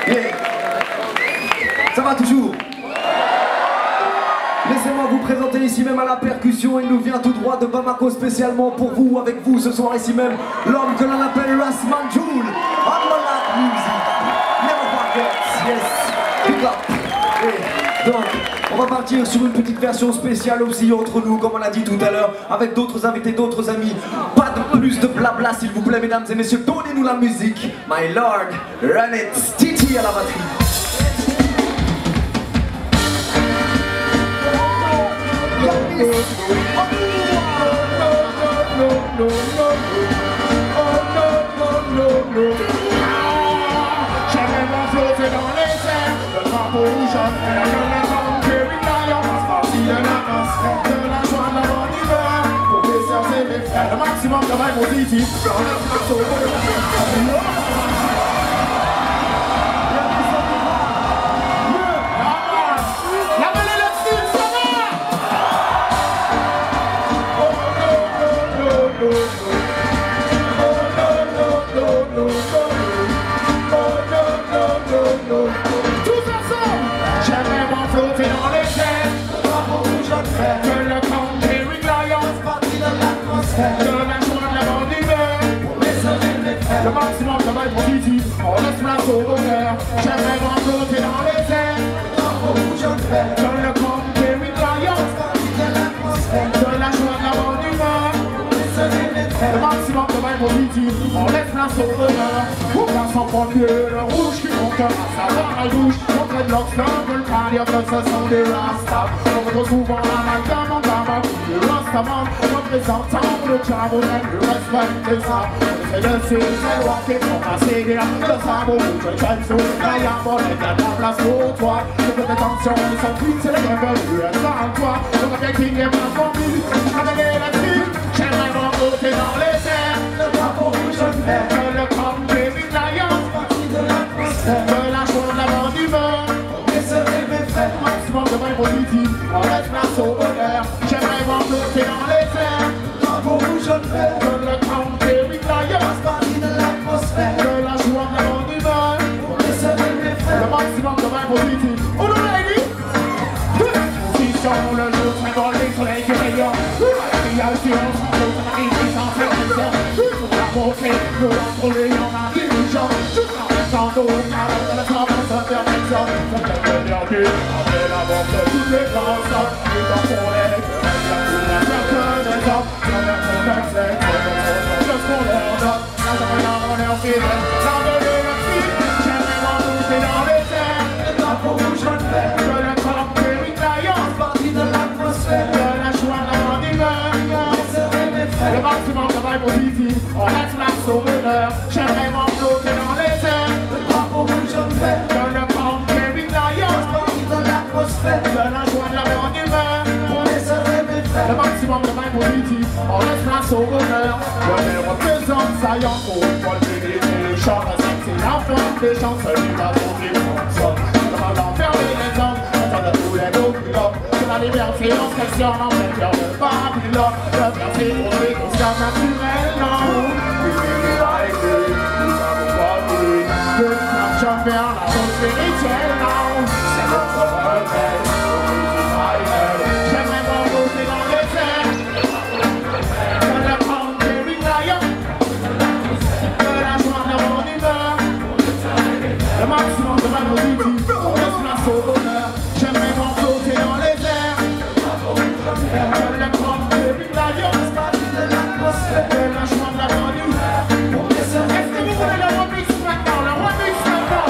Yeah. Ça va toujours? Laissez-moi vous présenter ici même à la percussion. Il nous vient tout droit de Bamako spécialement pour vous, avec vous ce soir ici même, l'homme que l'on appelle Ras Manjoul. Amala Music. Never forget, yes. Pick up. Et donc, on va partir sur une petite version spéciale aussi entre nous, comme on l'a dit tout à l'heure, avec d'autres invités, d'autres amis. Pas de plus de blabla s'il vous plaît, mesdames et messieurs. Donnez-nous la musique. My Lord, run it. Titi à la batterie. Jamais m'en flotter dans les airs, le drapeau rouge en fer, je me sens que une alliance, partie de la danse, de la joie, de la bonne humeur, pour mes sœurs et mes frères, le maximum de vibe positif, dans le morceau. Le maximum de vibe positif, on laisse place au bonheur. J'aimerais m'enflotter dans les airs, dans le camp Perry Lions, de la joie, de la bonne humeur. Le maximum de vibe positif, on laisse place au bonheur. Pour la sans premier, le rouge qui monte à savoir la douche. On traite l'oxford, le cardio, que ce sont des rastas. On retrouve souvent l'amalgame en gamme, le rastaman, représentant le camerounais, le respect des arts. C'est le c'est walking pour passer des le sabot, je traîne sous le gaillard, bon, il y a de la place pour toi. Je fais des tensions, ils sont cuits, c'est le rebelle, tu es ça en toi. Le papier king est ma famille, avec les latines, j'aimerais m'envoter dans les airs. Le drapeau rouge en fer, que le camp Perry Lions, de la joie, de la bonne humeur. Mes sœurs et mes frères, maximum de vibe positif, on laisse place au bonheur. J'aimerais m'envoter dans les airs. Le drapeau rouge en fer, que le camp Perry Lions, de la joie, de la bonne humeur. Le maximum de vibe positif. Oh non, lady! Position, le jour, très bon, les soleils qui rayonnent. Il y a le silence, l'autre arrive, il s'en fait des heures. La beauté, le contrôler, on a des gens. Tout en restant d'eau, on a la tendance à faire personne. Ça fait venir du, après la mort de toutes les grandes sortes. Et dans son leg, la personne des hommes, ça leur fait c'est ce qu'on leur donne. On est en fidèle, la bonne et la fille. J'aimerais m'envoûter dans les airs. Le drapeau rouge en fer, que le camp Perry Lions, partie de l'atmosphère, de la joie, de la bonne humeur. Le maximum de vibe positif, on laisse place au bonheur. J'aimerais m'envoûter dans les airs. Le drapeau rouge en fer, que le camp Perry Lions, partie de l'atmosphère, de la joie, de la bonne humeur. Le maximum de vibe positif, on laisse place au bonheur. Je les représente saillant pour une fois le chant. C'est la fin des gens, celui va trouver mon son. On va l'enfermer les hommes, on donne tous les documents. C'est la liberté, on se questionne en plein cœur de Babylone. Le verset pour les consciences naturellement. Oui, avec lui, nous avons pas voulu. Que marche vers la chose spirituelle, non. C'est notre regret, j'aimerais m'envoûter dans les airs. De la grande Perry Lions, de la joie, de la bonne humeur. Le maximum de vibe positif, on laisse place au bonheur. J'aimerais m'envoûter dans les airs. De la grande Perry Lions, de la joie, de la bonne humeur. Est-ce que vous voulez le remix maintenant? Le remix maintenant?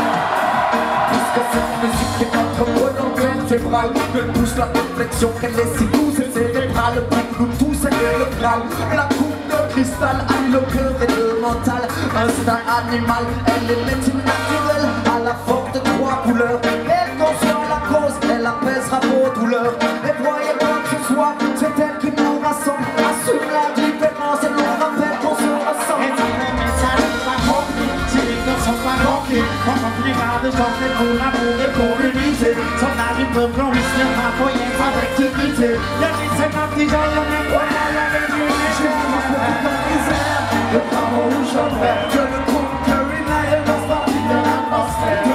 Puisque cette musique est notre colonne vertébrale, que pousse la réflexion, qu'elle est si douce et cérébrale, pour nous tous elle est le Graal. La coupe de cristal allie le cœur et le mental. Instinct animal, elle est médecine naturelle, à la forte trois couleurs. Elle conscient la cause, elle apaisera vos douleurs. Et voyez quoi que ce soit, c'est elle qui nous rassemble. Assume la différence et nous rappelle qu'on se ressemble. Et tous les messages pas compris, si les cœurs sont pas remplis, on remplira de chanter pour l'amour et pour l'unité. Son avis peut glorifier ma voyance avec dignité. Il y a des 50 gens, il y en a pas mal avec lui. Je vais vous faire la misère. Le drapeau rouge en vert, que le groupe Perry Lions, partie de l'atmosphère.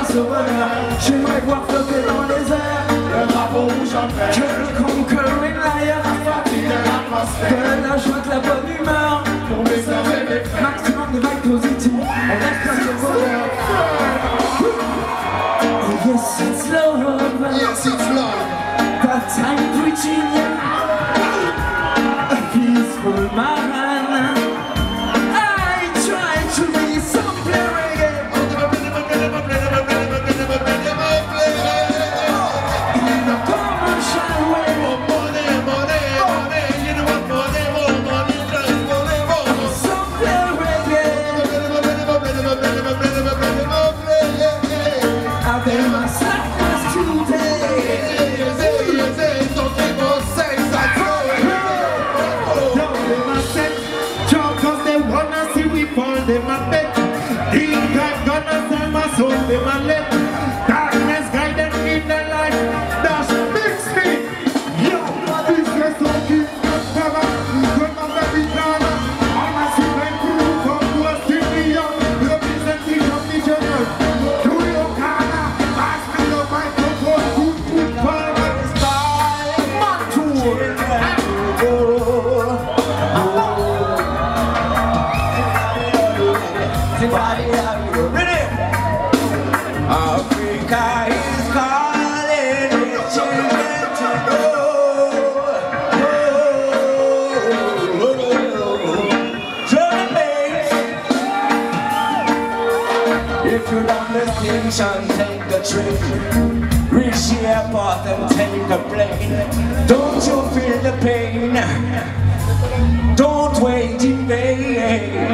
sauveur. J'aimerais voir flotter dans les airs le drapeau rouge en vert. que le conquering lion Sorti de l'atmosphère. de la joie, de la bonne humeur. Pour mes sœurs et mes frères. Maximum de vibes positives, on reste pas sur bonheur. Oh yes, it's love. Yes, it's love. That I'm preaching a peaceful man. I try to be something reggae in a commercial way. Something reggae. I've been my sadness today. Them and let darkness guide them in their life. That's big speed. Yo, this is so keep cover. Good man, baby, corner. I'm a super crew from West India. Representing of the general. Do you corner? Pass me the microphone. Good farmer. Man tour. Africa is calling its children to drum bass. If you love the station, take the train. Reach the airport and take the plane. Don't you feel the pain? Don't wait in vain.